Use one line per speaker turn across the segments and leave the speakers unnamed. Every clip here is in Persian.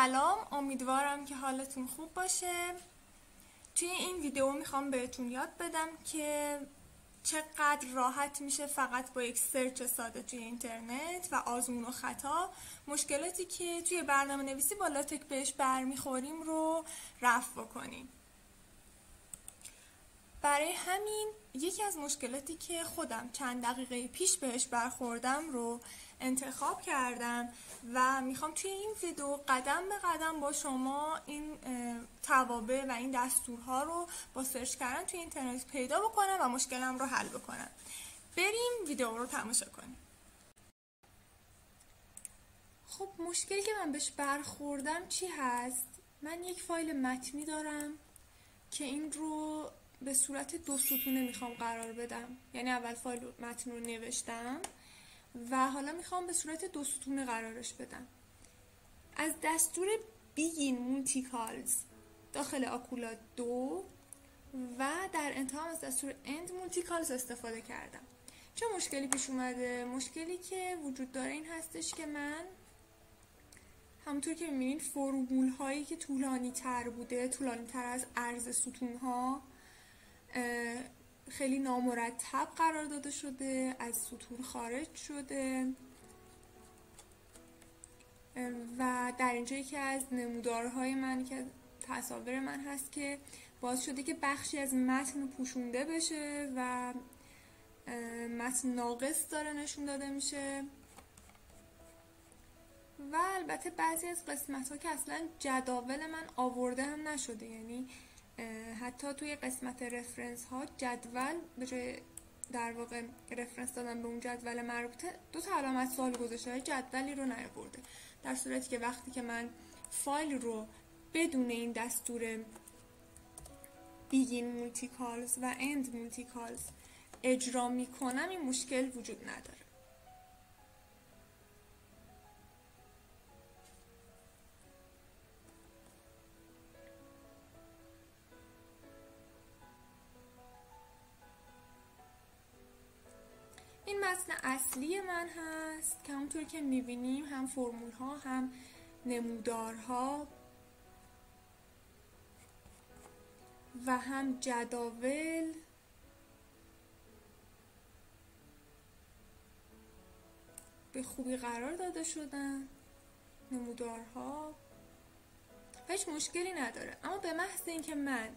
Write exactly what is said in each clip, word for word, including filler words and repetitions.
سلام، امیدوارم که حالتون خوب باشه. توی این ویدیو میخوام بهتون یاد بدم که چقدر راحت میشه فقط با یک سرچ ساده توی اینترنت و آزمون و خطا مشکلاتی که توی برنامه نویسی با لاتک بهش برمیخوریم رو رفع بکنیم. برای همین یکی از مشکلاتی که خودم چند دقیقه پیش بهش برخوردم رو انتخاب کردم و میخوام توی این ویدیو قدم به قدم با شما این توابع و این دستورها رو با سرچ کردن توی اینترنت پیدا بکنم و مشکلم رو حل بکنم. بریم ویدیو رو تماشا کنیم. خب مشکلی که من بهش برخوردم چی هست؟ من یک فایل متنی دارم که این رو به صورت دو ستونه میخوام قرار بدم، یعنی اول فایل متن رو نوشتم و حالا میخوام به صورت دو ستونه قرارش بدم. از دستور بیگین مولتیکالز داخل آکولا دو و در انتها از دستور اند مولتیکالز استفاده کردم. چه مشکلی پیش اومده؟ مشکلی که وجود داره این هستش که من همونطور که میبینید فرمول هایی که طولانی تر بوده، طولانی تر از عرض ستون ها، خیلی نامرتب قرار داده شده، از ستون خارج شده و در اینجا یکی از نمودارهای من که تصاویر من هست که باعث شده که بخشی از متن پوشونده بشه و متن ناقص داره نشون داده میشه و البته بعضی از قسمت ها که اصلا جداول من آورده هم نشده، یعنی حتی توی قسمت رفرنس ها جدول به جای در واقع رفرنس دادن به اون جدول مربوطه دو تا علامت سوال گذاشته، جدولی رو نیاورده، در صورتی که وقتی که من فایل رو بدون این دستور بیگین مولتیکالز و اند مولتیکالز اجرا میکنم این مشکل وجود نداره. این متن اصلی من هست که همونطور که میبینیم هم فرمول ها هم نمودارها و هم جداول به خوبی قرار داده شدن، نمودارها هیچ مشکلی نداره. اما به محض اینکه من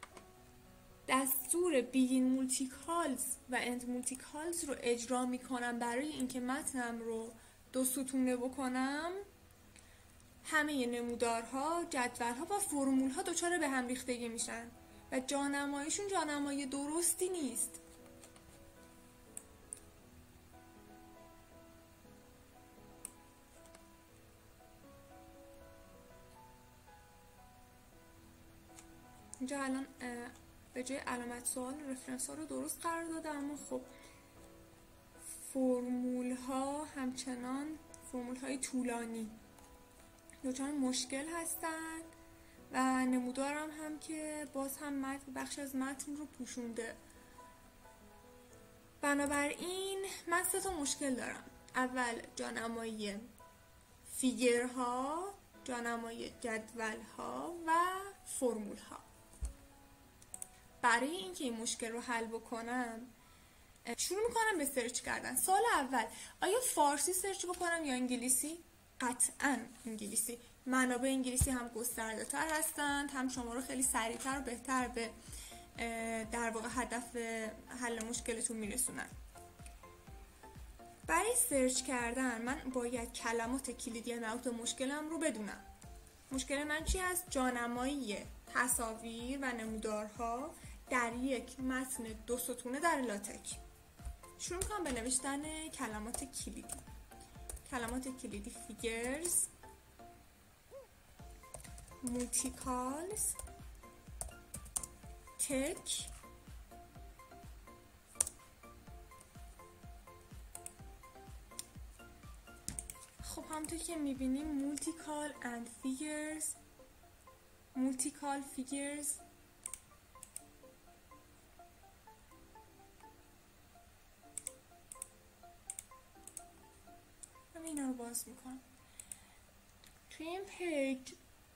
دستور بیگین مولتیکالز و اند مولتیکالز رو اجرا میکنم برای اینکه متنم رو دو ستونه بکنم، همه نمودارها، جدولها و فرمولها دچار به هم ریختگی میشن و جانماییشون جانمایی درستی نیست. اینجا الان به جای علامت سوال رفرنس ها رو درست قرار دادم، اما خب فرمول ها همچنان فرمول های طولانی دچار مشکل هستن و نمودارم هم که باز هم متن بخش از متن رو پوشونده. بنابراین من سه تا مشکل دارم. اول جانمایی فیگرها، جانمایی جدولها و فرمول ها. برای اینکه این مشکل رو حل بکنم شروع میکنم به سرچ کردن. سوال اول، آیا فارسی سرچ بکنم یا انگلیسی؟ قطعاً انگلیسی. منابع انگلیسی هم گسترده تر هستند، هم شما رو خیلی سریعتر و بهتر به در واقع هدف حل مشکلتون میرسونن. برای سرچ کردن من باید کلمات کلیدی مربوط به مشکلم رو بدونم. مشکل من چی هست؟ جانمایی تصاویر و نمودارها در یک متن دو ستونه در لاتک. شروع کنم به نوشتن کلمات کلیدی. کلمات کلیدی فیگرز، مولتیکالز، تک، خب همونطور که میبینیم مولتیکال اند فیگرز، مولتیکال فیگرز، اینا رو باز میکنم. توی این پیج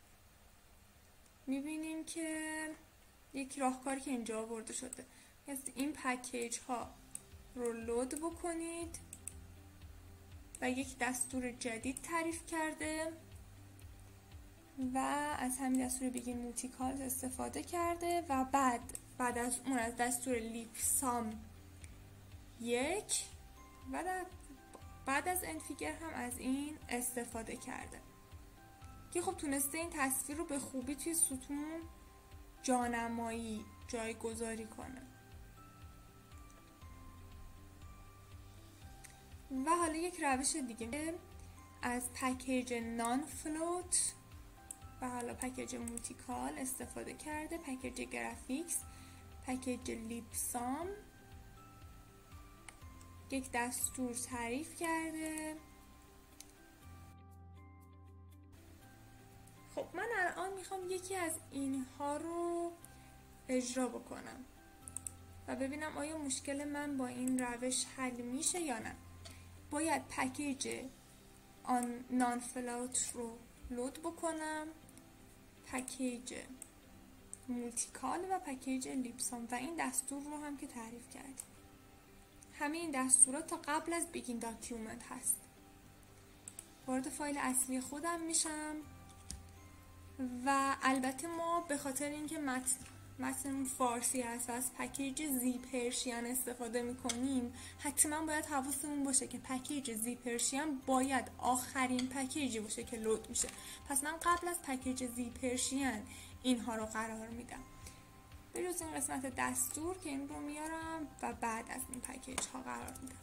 میبینیم که یک راهکاری که اینجا آورده شده، از این پکیج ها رو لود بکنید و یک دستور جدید تعریف کرده و از همین دستور بیگین مولتیکالز استفاده کرده و بعد بعد از اون از دستور لیپ سام یک و بعد از انفیگر هم از این استفاده کرده که خب تونسته این تصویر رو به خوبی توی ستون جانمایی جایگذاری کنه. و حالا یک روش دیگه از پکیج نان فلوت و حالا پکیج مولتیکال استفاده کرده، پکیج گرافیکس، پکیج لیپ سام، یک دستور تعریف کرده. خب من الان میخوام یکی از اینها رو اجرا بکنم و ببینم آیا مشکل من با این روش حل میشه یا نه. باید پکیج آن نان فلوت رو لود بکنم، پکیج مولتیکال و پکیج لیپ سام و این دستور رو هم که تعریف کردیم. همه این دستورات تا قبل از بیگین داکیومنت هست. وارد فایل اصلی خودم میشم و البته ما به خاطر اینکه متن متن فارسی هست و از پکیج زی پرشین استفاده میکنیم، حتما باید حواسمون باشه که پکیج زی پرشین باید آخرین پکیجی باشه که لود میشه. پس من قبل از پکیج زی پرشین اینها رو قرار میدم، به جز این قسمت دستور که این رو میارم و بعد از این پکیج ها قرار میدم.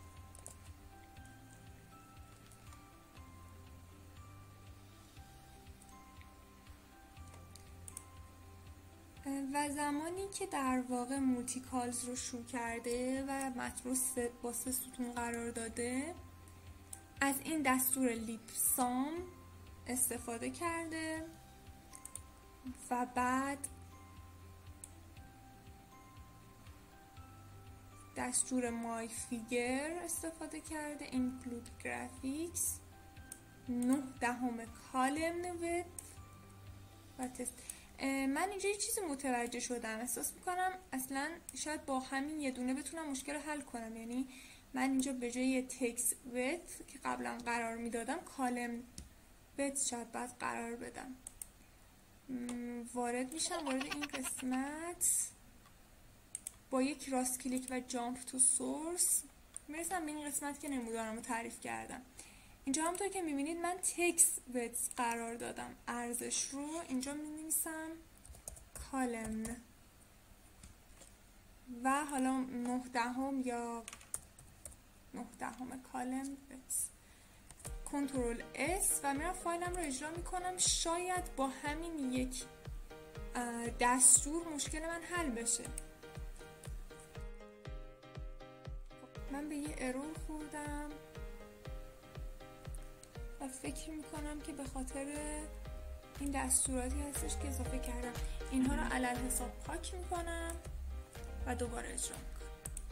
و زمانی که در واقع مولتیکالز رو شروع کرده و متن رو با سه ستون قرار داده، از این دستور لیپ سام استفاده کرده و بعد دستور مای فیگر استفاده کرده، اینکلود گرافیکس، نه دهم کالم ویدت و تست. من اینجا یه چیزی متوجه شدم، احساس میکنم اصلا شاید با همین یه دونه بتونم مشکل رو حل کنم. یعنی من اینجا به جای تکست ویدت که قبلا قرار میدادم کالم ویدت شاید باید قرار بدم. وارد میشم وارد این قسمت، با یک راست کلیک و جامپ تو سورس میرسم به این قسمت که نمودارم رو تعریف کردم. اینجا همونطور که میبینید من تکست ویدت قرار دادم، ارزش رو اینجا مینویسم کالم و حالا نه دهم یا نه دهم کالم ویدت، کنترل اس و میرم فایلم رو اجرا میکنم. شاید با همین یک دستور مشکل من حل بشه. من به یه ارور خوردم و فکر میکنم که به خاطر این دستوراتی هستش که اضافه کردم. اینها رو علل حساب پاک میکنم و دوباره اجرا میکنم.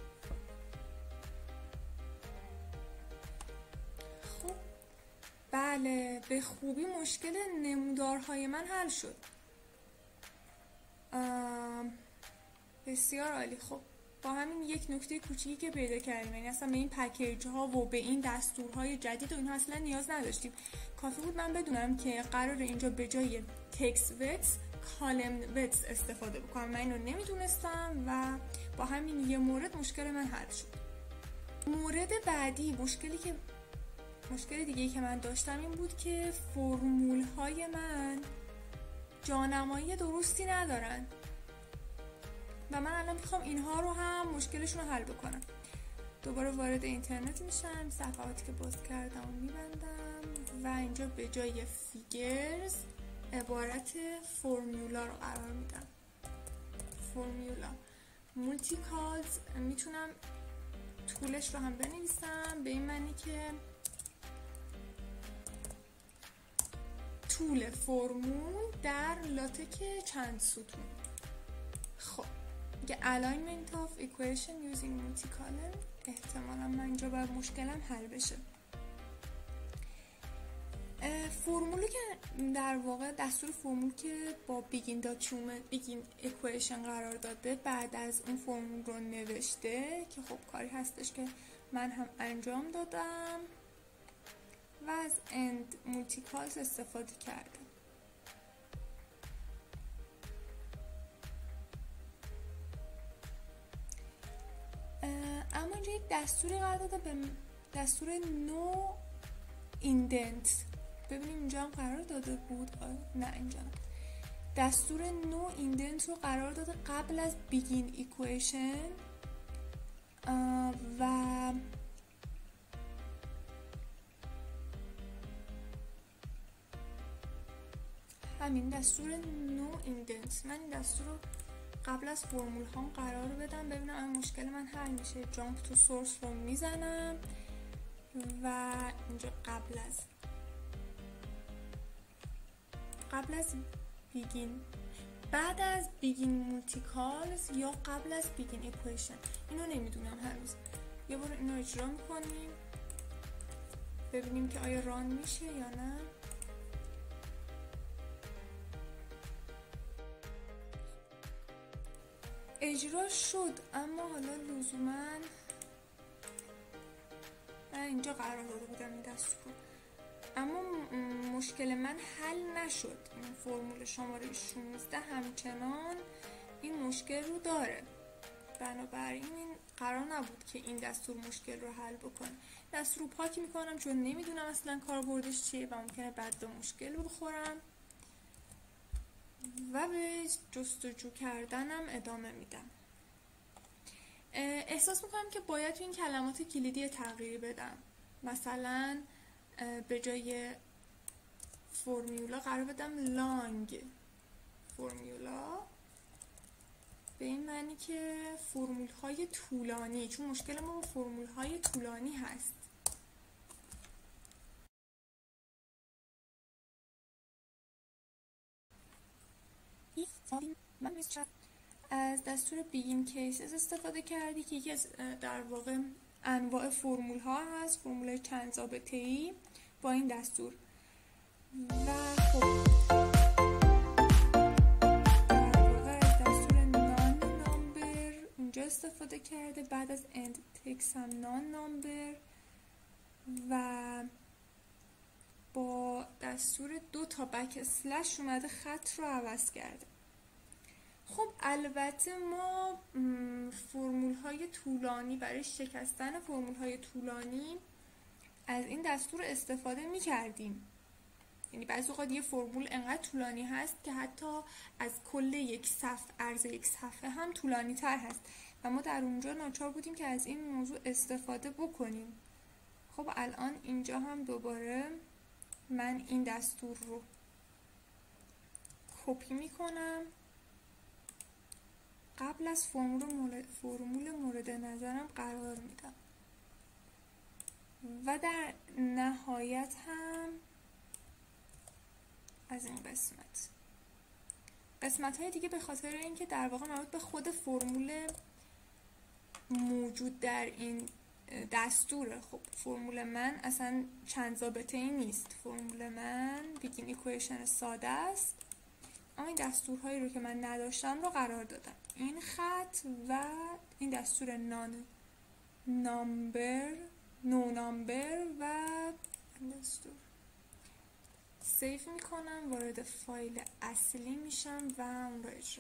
خب بله، به خوبی مشکل نمودارهای من حل شد. بسیار عالی. خب با همین یک نکته کوچیکی که پیدا کردیم، یعنی اصلا به این پکیج ها و به این دستورهای جدید و اینها اصلا نیاز نداشتیم. کافی بود من بدونم که قرار اینجا به جای تکست ویدت کالم ویدت استفاده بکنم. من اینو نمیدونستم و با همین یه مورد مشکل من حل شد. مورد بعدی، مشکلی که مشکل دیگه که من داشتم این بود که فرمول های من جانمایی درستی ندارن و من الان میخوام اینها رو هم مشکلشون رو حل بکنم. دوباره وارد اینترنت میشم، صفحاتی که باز کردم و میبندم و اینجا به جای فیگرز عبارت فرمولا رو قرار میدم. فرمولا مولتیکالز، میتونم طولش رو هم بنویسم به این معنی که طول فرمول در لاتک چند ستون. خب که alignment of equation using multicolumn، احتمالا من اینجا باید مشکلم حل بشه. فرمولی که در واقع دستور فرمول که با بیگین داکیومنت بیگین اکویشن قرار داده بعد از اون فرمول رو نوشته که خب کاری هستش که من هم انجام دادم و از اند مولتیکالز استفاده کردم. اما اینجا یک دستوری قرار داده به دستور نو ایندنت. ببینیم اینجا هم قرار داده بود، نه اینجا نه. دستور نو ایندنت رو قرار داده قبل از بیگین ایکویشن و همین دستور نو ایندنت. من این دستور رو قبل از فرمول هام قرار بدم ببینم این مشکل من حل میشه. جامپ تو سورس رو میزنم و اینجا قبل از قبل از بیگین بعد از بیگین مولتیکالز یا قبل از بیگین ایکویشن، اینو نمیدونم هنوز. یه بار اینو اجرا میکنیم ببینیم که آیا ران میشه یا نه. اجرا شد اما حالا لزوما من اینجا قرار داده بودم این دستور، اما مشکل من حل نشد. این فرمول شماره شانزده همچنان این مشکل رو داره، بنابراین این قرار نبود که این دستور مشکل رو حل بکنه. دستور رو پاک میکنم چون نمیدونم اصلا کاربردش چیه و ممکنه بعد به مشکل بخورم و به جستجو کردنم ادامه میدم. احساس میکنم که باید تو این کلمات کلیدی تغییر بدم. مثلا به جای فرمولا قرار بدم لانگ فرمولا، به این معنی که فرمول های طولانی، چون مشکل ما با فرمول های طولانی هست. از دستور بیگین کیسز استفاده کردی که یکی از در واقع انواع فرمول ها هست، فرمول چند ضابطه ای با این دستور. و خب در واقع از دستور نان نامبر اینجا استفاده کرده، بعد از اند تکس هم نان نامبر و با دستور دو تا بک اسلش اومده خط رو عوض کرده. خب البته ما فرمول های طولانی برای شکستن فرمول های طولانی از این دستور استفاده می کردیم. یعنی بعضی اوقات یه فرمول انقدر طولانی هست که حتی از کل یک صفحه، عرض یک صفحه هم طولانی تر هست و ما در اونجا ناچار بودیم که از این موضوع استفاده بکنیم. خب الان اینجا هم دوباره من این دستور رو کپی می کنم، قبل از فرمول مورد, فرمول مورد نظرم قرار میدم و در نهایت هم از این قسمت قسمت های دیگه به خاطر اینکه در واقع مربوط به خود فرمول موجود در این دستوره. خب فرمول من اصلا چند ضابطه ای نیست، فرمول من بیگین ایکویشن ساده است، اما این دستورهایی رو که من نداشتم رو قرار دادم. این خط و این دستور نان نامبر نو نامبر و دستور سیف میکنم، وارد فایل اصلی میشم و اون رو اجرا.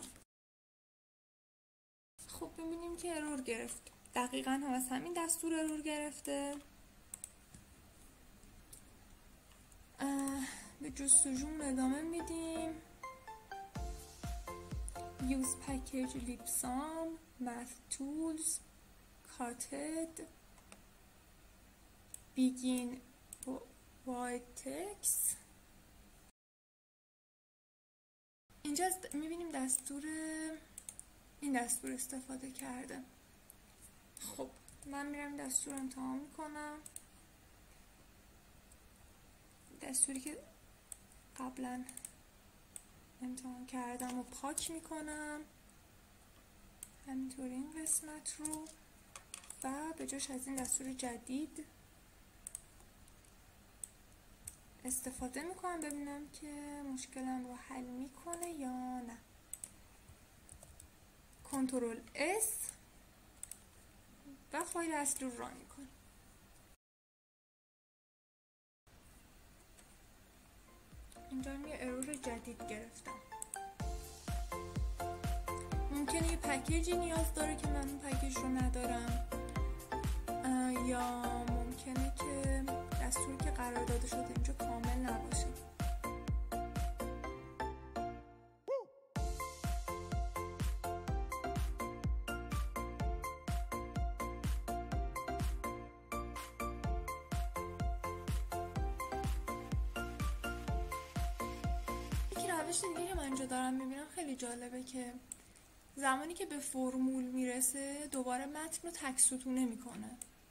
خب ببینیم که ارور گرفت. دقیقاً هم از همین دستور ارور گرفته. به جستجو ادامه میدیم. use package lipsum math tools cutted begin whitex. اینجا میبینیم دستور این دستور استفاده کرده. خب من میرم دستور رو امتحان میکنم. دستوری که قبلا امتحان کردم و پاک میکنم، همینطور این قسمت رو، و به جاش از این دستور جدید استفاده میکنم ببینم که مشکلم رو حل میکنه یا نه. کنترل اس و فایل اصلی رو ران میکنم. اینجا یه ارور جدید گرفتم. ممکنه یه پکیجی نیاز داره که من اون پکیج رو ندارم، یا ممکنه که دستوری که قرار داده شده اینجا کامل نباشه. یکی روش دیگه که من اینجا دارم میبینم خیلی جالبه که زمانی که به فرمول میرسه دوباره متن رو تک ستونه میکنه.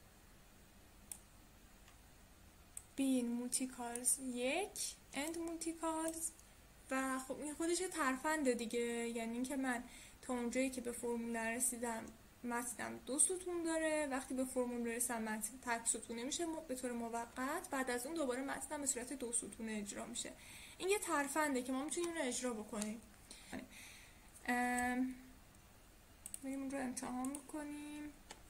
بین مولتیکالز یک اند مولتیکالز و خب این خودش ترفنده دیگه، یعنی اینکه من تا اونجایی که به فرمول نرسیدم متنم دو ستون داره، وقتی به فرمول برسم متن تک ستونه میشه به طور موقت، بعد از اون دوباره متنم به صورت دو ستونه اجرا میشه. این یه ترفنده که ما میتونیم اون رو اجرا بکنیم. بریم اون رو امتحان میکنیم.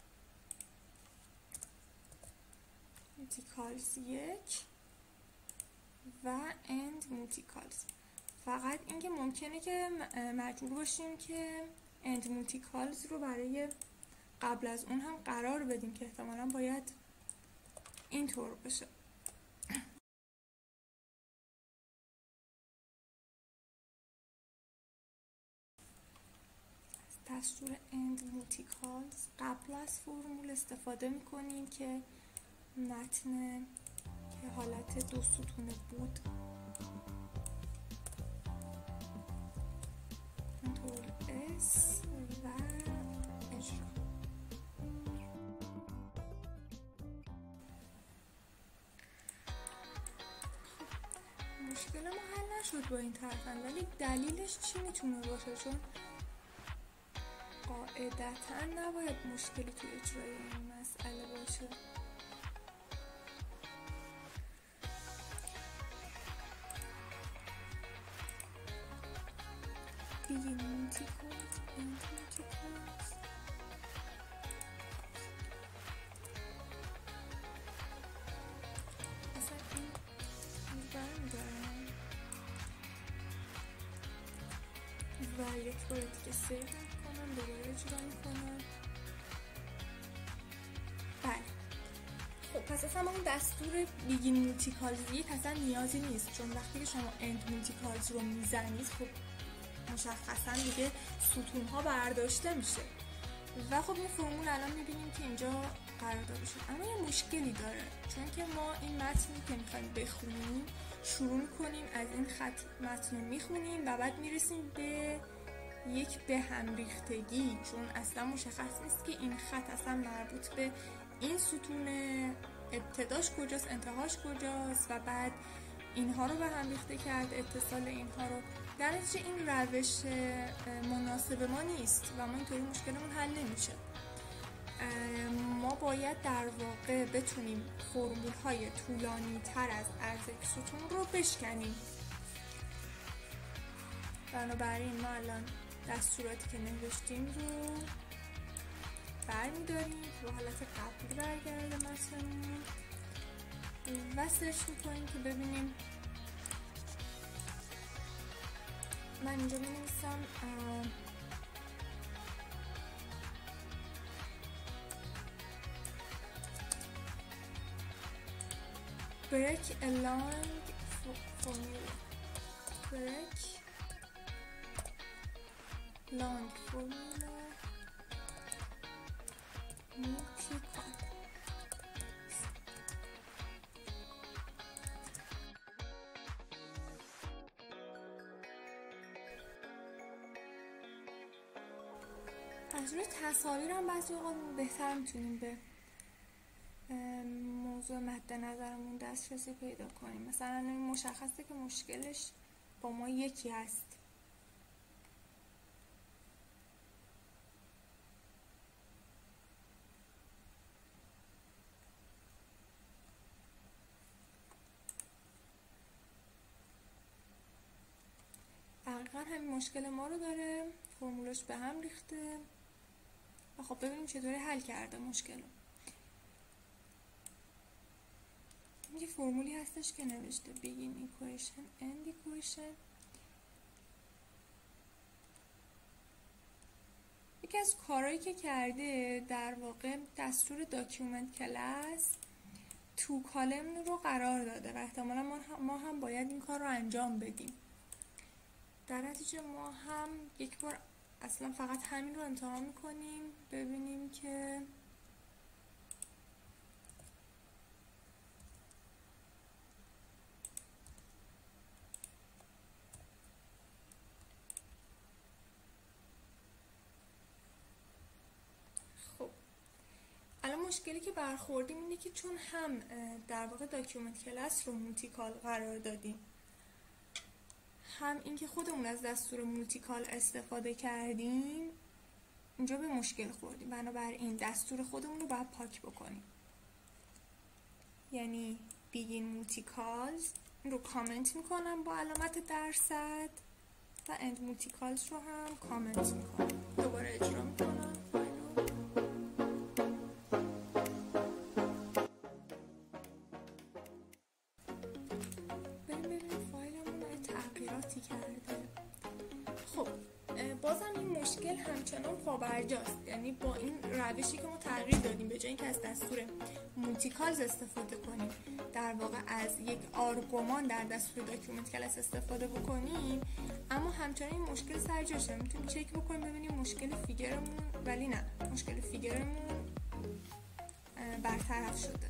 مولتیکالز یک و اند مولتیکالز. فقط اینکه ممکنه که مجبور باشیم که اند مولتیکالز رو برای قبل از اون هم قرار بدیم که احتمالاً باید اینطور بشه. دستور اند مولتیکالز قبل از فرمول استفاده میکنیم که متن که حالت دو ستونه بود کنترل اس و اجرا. مشکل ما حل نشد با این ترفند، ولی دلیلش چی میتونه باشه؟ چون قاعدتا نباید مشکلی تو اجرای این مسئله باشه. begin multicals and multicals. اصلا این این برمیدارم و یک بار دیگه سیو میکنم، دوباره اجرا میکنم. بله خب پس اصلا اون دستور بیگین مولتیکالز یک اصلا نیازی نیست، چون وقتی که شما اند مولتیکالز رو میزنید خب مشخصا دیگه ستون ها برداشته میشه و خب این فرمول الان میبینیم که اینجا قرار داده شد. اما یه مشکلی داره، چون که ما این متنی که میخوایم بخونیم شروع میکنیم از این خط متن رو میخونیم و بعد میرسیم به یک به هم ریختگی، چون اصلا مشخص نیست که این خط اصلا مربوط به این ستون ابتداش کجاست انتهاش کجاست و بعد اینها رو به هم ریخته کرد اتصال اینها رو. در نتیجه این روش مناسب ما نیست و ما اینطوری مشکلمون حل نمیشه. ما باید در واقع بتونیم فرمول های طولانی تر از عرض یک ستون رو بشکنیم. بنابراین ما الان دستوراتی که نوشتیم رو برمیداریم به حالت قبلی برگرده متنمون و سرچ میکنیم که ببینیم. من اینجا می نویسم break a long formula break long formula multi-con. از روی تصاویر هم بعضی اوقات بهتر میتونیم به موضوع مد نظرمون دسترسی پیدا کنیم. مثلا مشخصه که مشکلش با ما یکی هست. دقیقا همین مشکل ما رو داره، فرمولش به هم ریخته و خب ببینیم چطوری حل کرده مشکل رو. یه فرمولی هستش که نوشته begin equation end equation. یکی از کارهایی که کرده در واقع دستور داکیومنت کلاس تو کالم رو قرار داده و احتمالا ما هم باید این کار رو انجام بدیم. در نتیجه ما هم یک بار اصلا فقط همین رو امتحان میکنیم ببینیم که خب الان مشکلی که برخوردیم اینه که چون هم در واقع داکیومنت کلاس رو مولتیکال قرار دادیم، هم اینکه خودمون از دستور مولتیکال استفاده کردیم، اینجا به مشکل خوردیم. بنابراین دستور خودمون رو باید پاک بکنیم، یعنی begin multicals این رو کامنت میکنم با علامت درصد و end multicals رو هم کامنت میکنم. دوباره اجرا میکنم فایل رو. بریم ببینیم فایلمون تغییراتی کرده. خب بازم این مشکل همچنان پابرجاست، یعنی با این روشی که ما تغییر دادیم به جای اینکه از دستور مولتیکالز استفاده کنیم در واقع از یک آرگومان در دستور داکیومنت کلاس استفاده بکنیم، اما همچنان این مشکل سر جاشه. میتونیم چک بکنیم ببینیم مشکل فیگرمون، ولی نه، مشکل فیگرمون برطرف شده.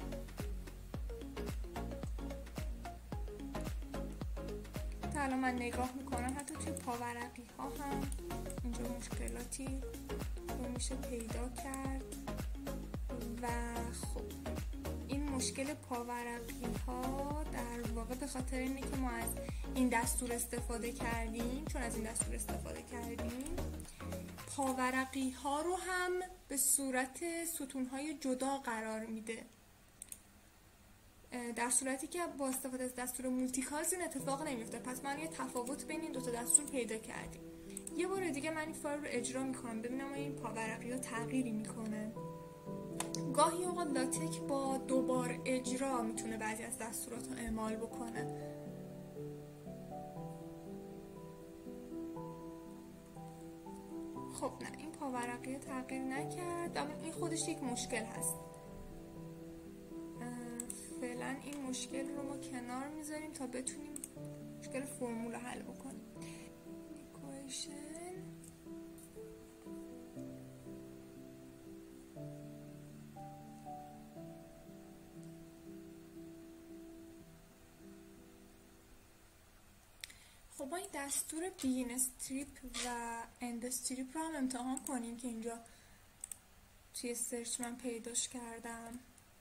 تا الان من نگاه میکنم حتی توی پاورقی ها هم اینجا مشکلاتی رو میشه پیدا کرد و خب این مشکل پاورقی ها در واقع به خاطر اینه که ما از این دستور استفاده کردیم. چون از این دستور استفاده کردیم پاورقی ها رو هم به صورت ستون های جدا قرار میده، در صورتی که با استفاده از دستور مولتیکالز این اتفاق نمیفته. پس من یه تفاوت بین این دو تا دستور پیدا کردیم. یه بار دیگه من این فایل رو اجرا میکنم ببینم این پاورقی ها تغییری میکنه. گاهی اوقات لاتک با دوبار اجرا میتونه بعضی از دستورات رو اعمال بکنه. خب نه، این پاورقی تغییر نکرد، اما این خودش یک مشکل هست. فعلا این مشکل رو ما کنار میذاریم تا بتونیم مشکل فرمول رو حل بکنیم. equation خب ما این دستور begin strip و end strip رو هم امتحان کنیم که اینجا توی سرچ من پیداش کردم.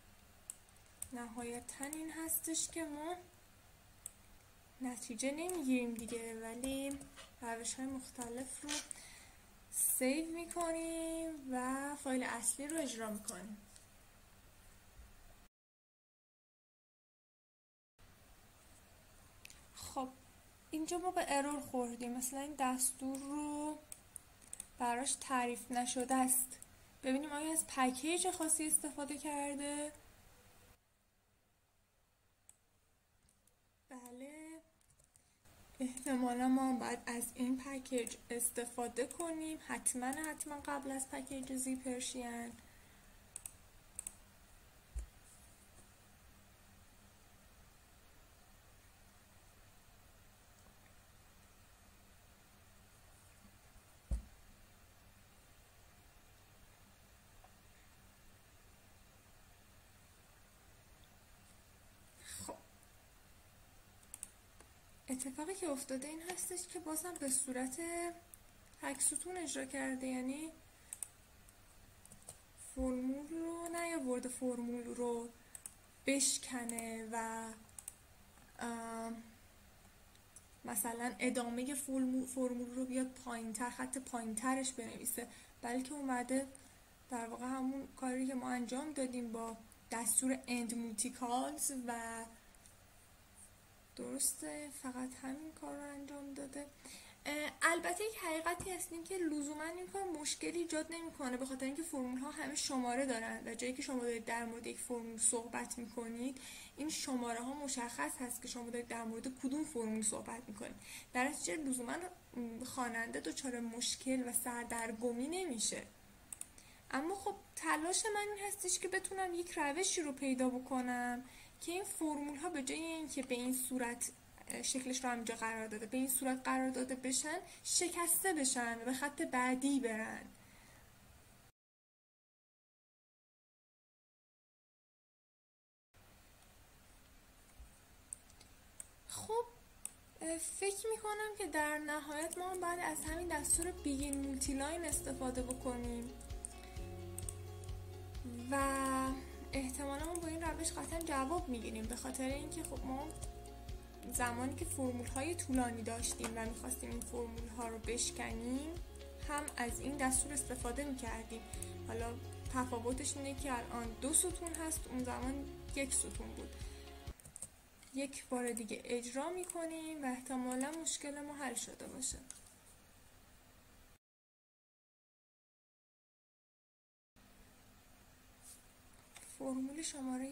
نهایتا این هستش که ما نتیجه نمیگیریم دیگه، ولی روش های مختلف رو سیو میکنیم و فایل اصلی رو اجرا میکنیم. خب اینجا ما به ارور خوردیم، مثلا این دستور رو براش تعریف نشده است. ببینیم آیا از پکیج خاصی استفاده کرده. بله، احتمالا ما باید از این پکیج استفاده کنیم، حتما حتما قبل از پکیج زی پرشین. اتفاقی که افتاده این هستش که بازم به صورت هکستون اجرا کرده، یعنی فرمول رو نیاورده فرمول رو بشکنه و مثلا ادامه فرمول رو بیاد پایین تر، خط پایین ترش بنویسه، بلکه اومده در واقع همون کاری که ما انجام دادیم با دستور end multicals و درسته فقط همین کار رو انجام داده. البته یک حقیقتی هست این که لزوما این کار مشکلی ایجاد نمیکنه، به خاطر اینکه فرمول ها همه شماره دارن و جایی که شما دارید در مورد یک فرمول صحبت میکنید این شماره ها مشخص هست که شما دارید در مورد کدوم فرمول صحبت میکنید. در نتیجه لزوما خواننده دچار مشکل و سردرگمی نمیشه. اما خب تلاش من این هستش که بتونم یک روشی رو پیدا بکنم که این فرمول ها به جای اینکه به این صورت شکلش رو همینجا قرار داده به این صورت قرار داده بشن، شکسته بشن و به خط بعدی برن. خب فکر میکنم که در نهایت ما باید از همین دستور بیگین مولتی لاین استفاده بکنیم و احتمالا ما با این روش قطعا جواب میگیریم، به خاطر اینکه خب ما زمانی که فرمول های طولانی داشتیم و میخواستیم این فرمول ها رو بشکنیم هم از این دستور استفاده میکردیم. حالا تفاوتش اینه که الان دو ستون هست، اون زمان یک ستون بود. یک بار دیگه اجرا میکنیم و احتمالا مشکل ما حل شده باشه. فرمول شماره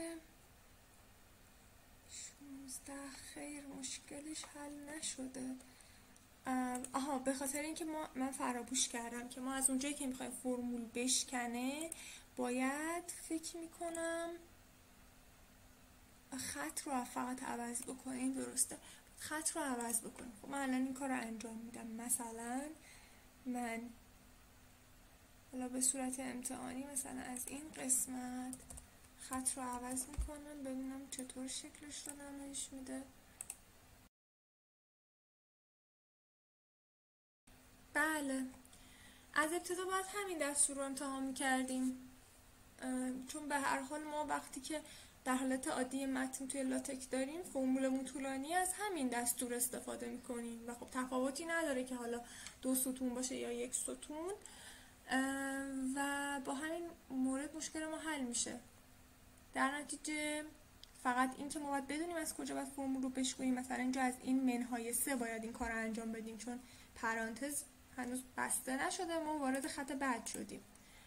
شانزده خیر مشکلش حل نشده. آها به خاطر اینکه ما من فراموش کردم که ما از اونجایی که میخوایم فرمول بشکنه باید فکر میکنم خط رو فقط عوض بکنیم. درسته، خط رو عوض بکنیم. خب من الان این کار رو انجام میدم. مثلا من حالا به صورت امتحانی مثلا از این قسمت خط رو عوض میکنم ببینم چطور شکلش رو نمایش میده. بله از ابتدا باید همین دستور رو امتحان میکردیم، چون به هر حال ما وقتی که در حالت عادی متن توی لاتک داریم فرمول طولانی از همین دستور استفاده میکنیم و خب تفاوتی نداره که حالا دو ستون باشه یا یک ستون و با همین مورد مشکل ما حل میشه. در نتیجه فقط این که ما باید بدونیم از کجا باید فرمول رو بشکنیم. مثلا اینجا از این منهای سه باید این کار رو انجام بدیم چون پرانتز هنوز بسته نشده، ما وارد خط بعد شدیم.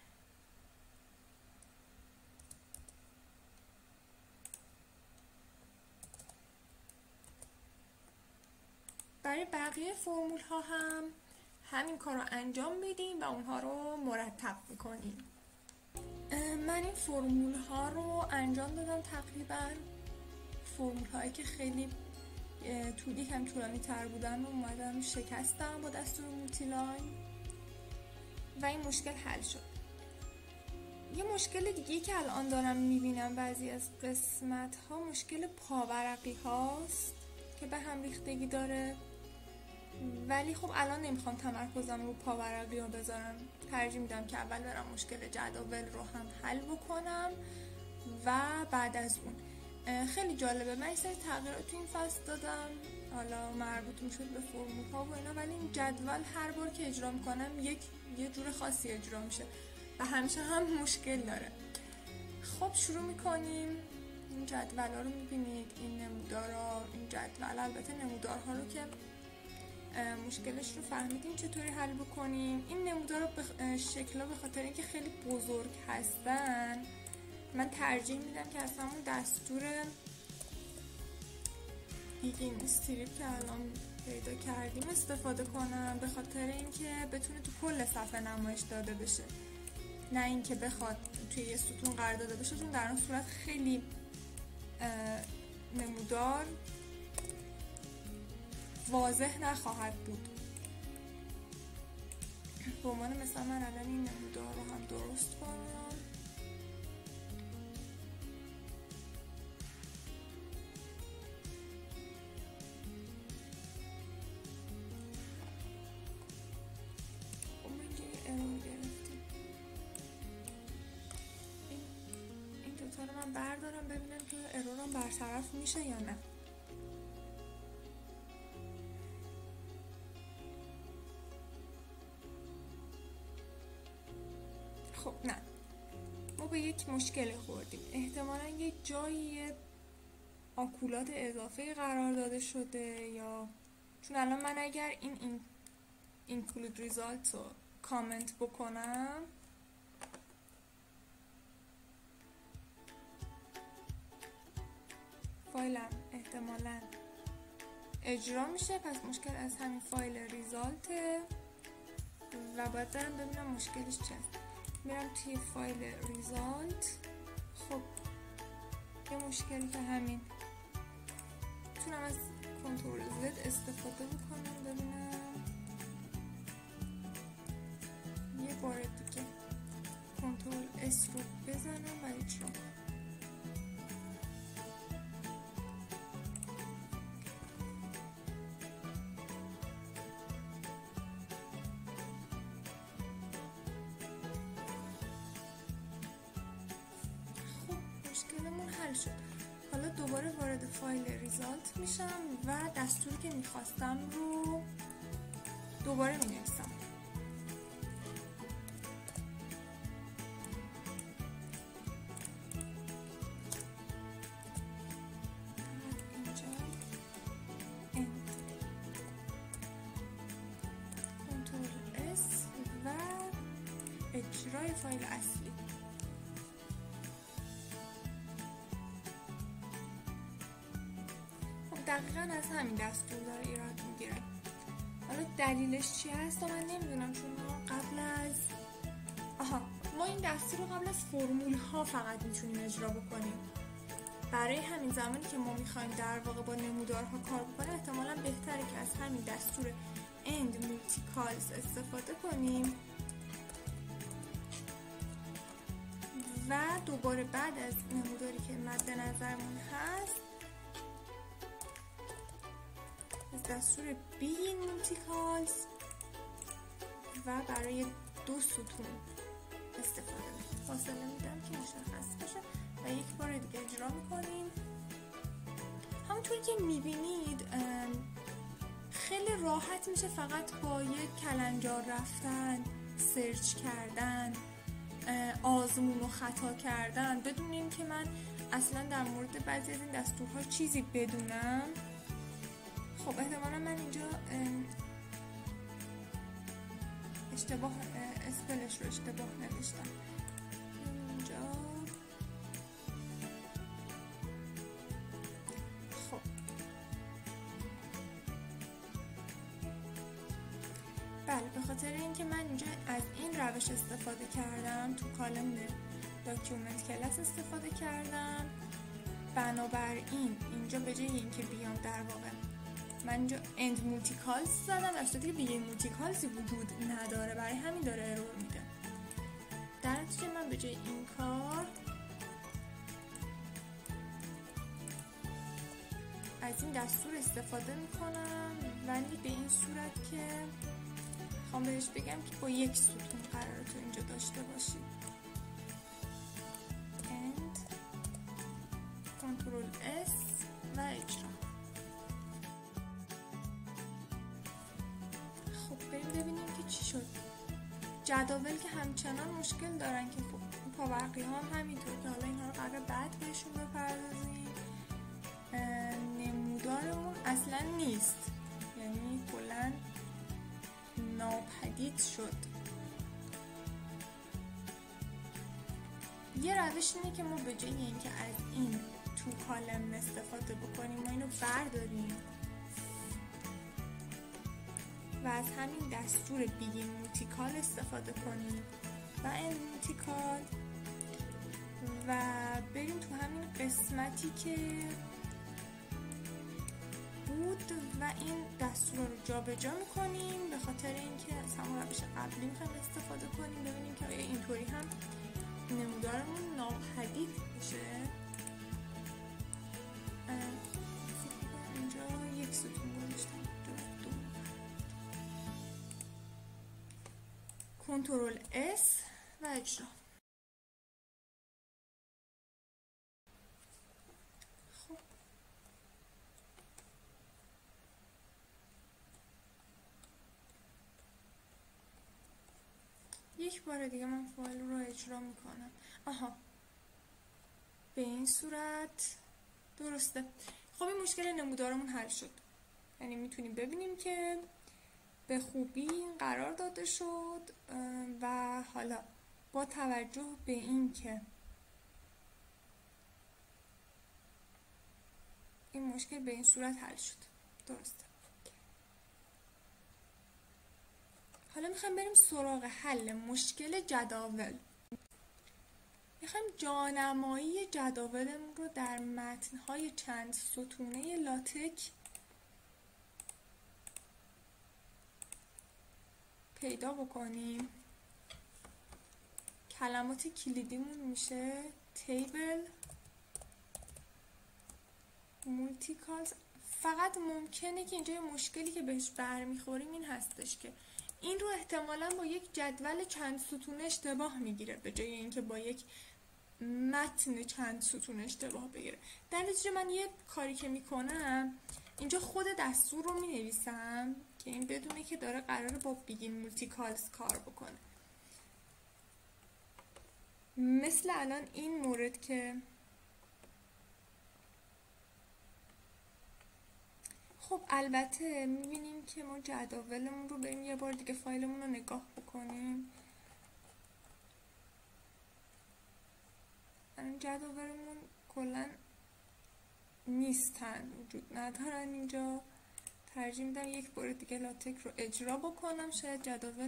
برای بقیه فرمول ها هم همین کار رو انجام میدیم و اونها رو مرتب میکنیم. من این فرمول ها رو انجام دادم، تقریبا فرمول هایی که خیلی طولی کم طولانی تر بودن رو اومدم شکستم با دستور مولتی لاین و این مشکل حل شد. یه مشکل دیگه که الان دارم میبینم بعضی از قسمت ها مشکل پاورقی هاست که به هم ریختگی داره، ولی خب الان نمیخوام تمرکزم رو پاورقی ها بذارم. ترجیح میدم که اول برم مشکل جداول رو هم حل بکنم و بعد از اون. خیلی جالبه، من یه سری تغییرات تو این فصل دادم حالا مربوط میشد به فرمول ها و اینا، ولی این جدول هر بار که اجرا میکنم یک یه جور خاصی اجرا میشه و همیشه هم مشکل داره. خب شروع میکنیم. این جدول ها رو میبینید، این نمودارها، این جدول، البته نمودارها رو که مشکلش رو فهمیدیم چطوری حل بکنیم. این نمودار بخ... شکل‌ها به خاطر اینکه خیلی بزرگ هستن من ترجیح میدم که از همون دستور بیگین استریپ که الان پیدا کردیم استفاده کنم، به خاطر اینکه بتونه تو کل صفحه نمایش داده بشه، نه اینکه بخواد توی یه ستون قرار داده بشه، چون در اون صورت خیلی نمودار واضح نخواهد بود. به عنوان مثلا من الان این نمودار رو هم درست کنم. این دوتا رو من بردارم ببینم که ارورم برطرف میشه یا نه. خب نه، ما به یک مشکل خوردیم. احتمالا یه جایی آکولات اضافه قرار داده شده یا چون الان من اگر این, این include result رو کامنت بکنم فایلم احتمالاً اجرا میشه، پس مشکل از همین فایل ریزالته و باید برم ببینم مشکلش چیه. میرم توی فایل ریزالت. خب یه مشکلی که همین میتونم از کنترل زد استفاده بکنم ببینم یه بار دیگه کنترل اس رو بزنم و اجرا کنم. مشکلمون حل شد. حالا دوباره وارد فایل ریزالت میشم و دستوری که میخواستم رو دوباره مینویسم. اینجا end کنترل اس و اجرای فایل اصلی. دقیقا از همین دستور داره ایراد میگیره. حالا دلیلش چی هست من نمیدونم، چون ما قبل از آها ما این دستور رو قبل از فرمول ها فقط میتونیم اجرا بکنیم. برای همین زمانی که ما میخوایم در واقع با نمودارها کار بکنیم احتمالا بهتره که از همین دستور end multicals استفاده کنیم و دوباره بعد از نموداری که مد نظرمون هست از دستور begin multicals و برای دو ستون استفاده میکنیم. فاصله میدم که مشخص باشه و یک بار دیگه اجرا میکنیم. همونطوری که میبینید خیلی راحت میشه فقط با یک کلنجار رفتن، سرچ کردن، آزمون و خطا کردن بدون اینکه من اصلا در مورد بعضی از این دستورها چیزی بدونم. خب احتمالا من اینجا اشتباه اسپلش رو اشتباه نوشتم. اینجا خب بله به خاطر اینکه من اینجا از این روش استفاده کردم، تو کالم داکیومنت کلاس استفاده کردم، بنابراین اینجا به جای اینکه بیام در واقع من اینجا end multicals زدم در صورتی که begin multicals وجود نداره، برای همین داره ارور میده. در نتیجه من به جای این کار از این دستور استفاده میکنم، ولی به این صورت که خوام بهش بگم که با یک ستون قراره تو اینجا داشته باشی. end کنترل اس و اجرا. بریم ببینیم که چی شد. جداول که همچنان مشکل دارن که خب پاورقی ها هم همینطور که حالا اینها رو قرار بعد بهشون بپردازیم. نمودارمون اصلا نیست، یعنی کلا ناپدید شد. یه روش اینه که ما به جای اینکه از این تو کالم استفاده بکنیم ما اینو برداریم و از همین دستور begin multical استفاده کنیم و end multical و بریم تو همین قسمتی که بود و این دستور رو جا به جا میکنیم به خاطر اینکه از همون روش قبلی میخوایم استفاده کنیم ببینیم که آیا اینطوری هم نمودارمون ناپدید میشه. اینجا یک ستون گذاشتم، کنترل اس و اجرا. خب یک بار دیگه من فایل رو اجرا میکنم. آها به این صورت درسته. خب این مشکل نمودارمون حل شد، یعنی میتونیم ببینیم که به خوبی قرار داده شد و حالا با توجه به این که این مشکل به این صورت حل شد. درسته. حالا میخوایم بریم سراغ حل مشکل جداول. میخوایم جانمایی جداولمون رو در متن‌های چند ستونه لاتک پیدا بکنیم. کلمات کلیدیمون میشه تیبل، مولتیکالز. فقط ممکنه که اینجا یه مشکلی که بهش برمیخوریم این هستش که این رو احتمالاً با یک جدول چند ستونه اشتباه میگیره به جای اینکه با یک متن چند ستونه اشتباه بگیره. در نتیجه من یه کاری که میکنم اینجا خود دستور رو مینویسم که این بدونه که داره قراره با بیگین مولتیکالز کار بکنه. مثل الان این مورد که خب البته میبینیم که ما جداولمون رو بریم یه بار دیگه فایلمون رو نگاه بکنیم. الان جداولمون کلا نیستن، وجود ندارن اینجا. ترجیح میدم یک بار دیگه لاتک رو اجرا بکنم، شاید جداول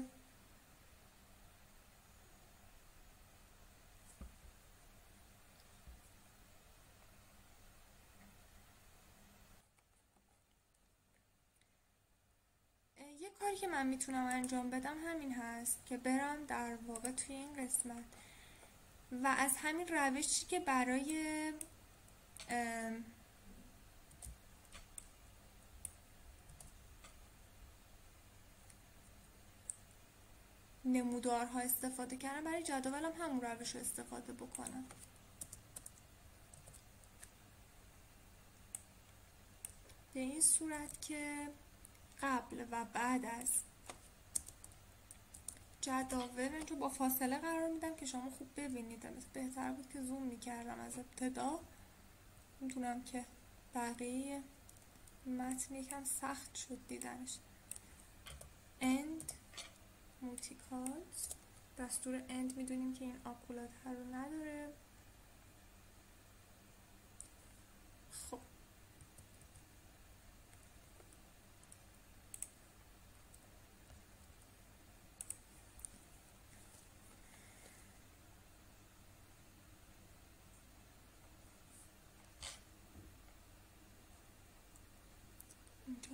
یه کاری که من میتونم انجام بدم همین هست که برم در واقع توی این قسمت و از همین روشی که برای نمودارها استفاده کردم، برای جداولم همون روش رو استفاده بکنم. به این صورت که قبل و بعد از جداول رو با فاصله قرار میدم که شما خوب ببینید. مثل بهتر بود که زوم میکردم از ابتدا. میدونم که بقیه متن یکم سخت شد دیدنش. end multicals، دستور end میدونیم که این آکولات رو نداره. خب اینجا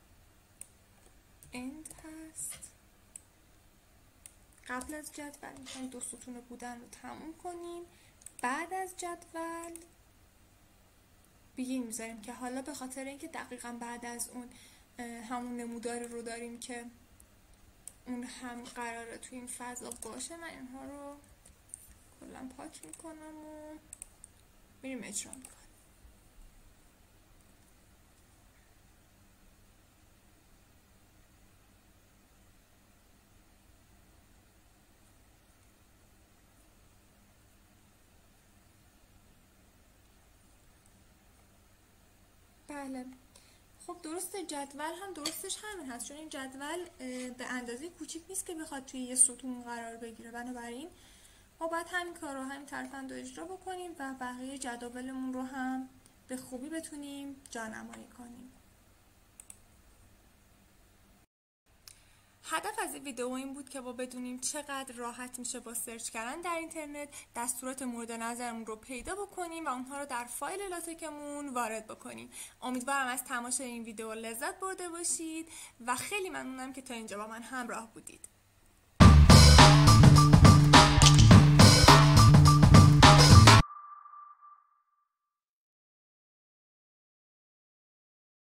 end هست. قبل از جدول میخوایم دو ستون بودن رو تموم کنیم. بعد از جدول بیگین میذاریم که حالا به خاطر اینکه دقیقا بعد از اون همون نمودار رو داریم که اون هم قراره تو این فضا باشه، من اینها رو کلا پاک میکنم و میریم اجرا میکنم. بله خب درسته، جدول هم درستش همین هست، چون این جدول به اندازه کوچیک نیست که بخواد توی یه ستون قرار بگیره. بنابراین ما باید همین کار رو همین ترفند رو اجرا بکنیم و بقیه جداولمون رو هم به خوبی بتونیم جانمایی کنیم. هدف از این ویدیو این بود که با بدونیم چقدر راحت میشه با سرچ کردن در اینترنت دستورات مورد نظرمون رو پیدا بکنیم و اونها رو در فایل لاتکمون وارد بکنیم. امیدوارم از تماشای این ویدیو لذت برده باشید و خیلی ممنونم که تا اینجا با من همراه بودید.